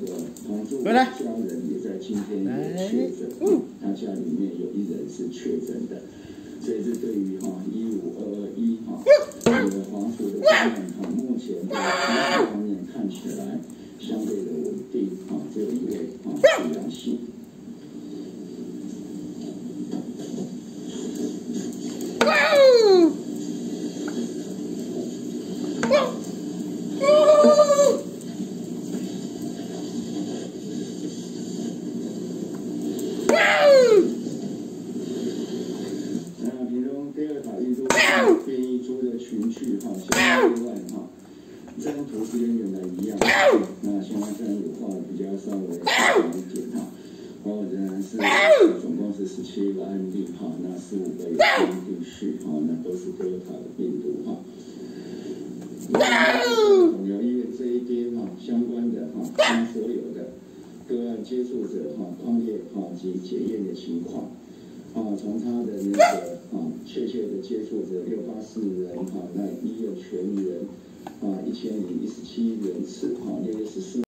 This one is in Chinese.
同住家人也在今天也确诊，他家里面有1人是确诊的，所以这对于15221黄埔的方面目前在情况方面看起来相对的稳定，只有1位是阳性。变异株的群聚相当之外这张图是跟原来一样，那现在虽然有画比较稍微好一点仍然是总共是17个案例那15个有基因定序那都是德尔塔的病毒肿瘤医院这一边相关的将所有的个案接触者匡列及检验的情况。从他的那个确切的接触者684人那医院全员1017人次6月14